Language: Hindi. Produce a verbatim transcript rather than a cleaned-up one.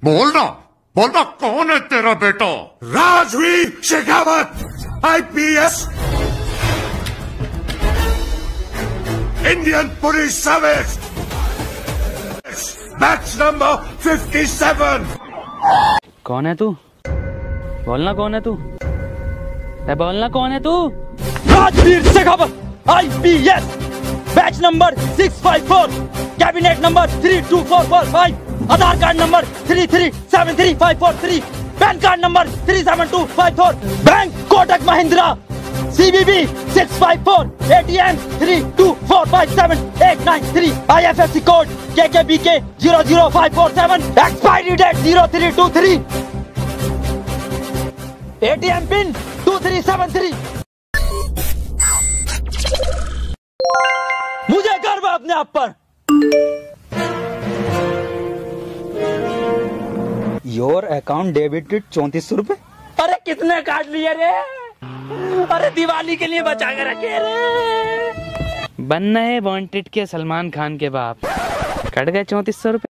बोलना बोलना, कौन है तेरा बेटा? Rajveer Shekhawat, IPS, Indian Police Service, batch number fifty seven. कौन है तू? बोलना कौन है तू? मैं बोलना कौन है तू? Rajveer Shekhawat, IPS, batch number six five four, cabinet number three two four four five, Aadhaar card number three three seven three five four three, PAN card number three seven two five four, bank Kotak Mahindra, CBB six five four, ATM three two four five seven eight nine three, IFSC code KKBK zero zero five four seven, expiry date zero three two three, ATM pin to three seven three. मुझे गर्व है अपने आप पर। योर अकाउंट डेबिटेड चौंतीस सौ रुपए। अरे कितने काट लिए रे? अरे दिवाली के लिए बचा के रखे रे। बनना है वांटेड के सलमान खान के बाप। कट गए चौंतीस सौ रुपए।